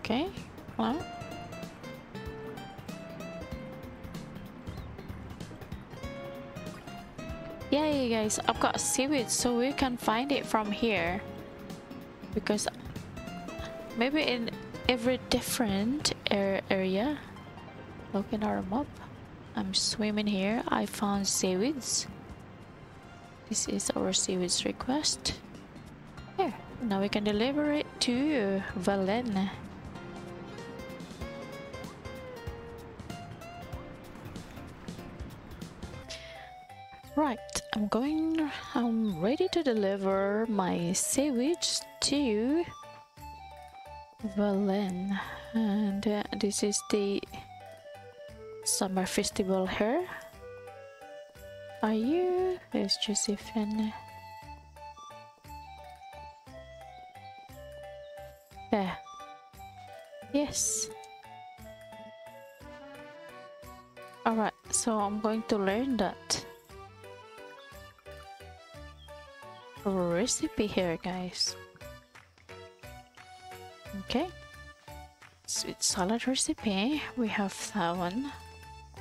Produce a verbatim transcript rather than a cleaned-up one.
Okay, well. Yay guys, I've got seaweed, so we can find it from here. Because maybe in every different area. Look in our map. I'm swimming here. I found seaweeds. This is our seaweeds request. Here, now we can deliver it to Valen. Right, I'm going. I'm ready to deliver my seaweeds to Valen, and uh, this is the summer festival here. Are you? There's Josephine. There. Yes. Alright, so I'm going to learn that recipe here, guys. Okay. Sweet salad recipe. We have that one.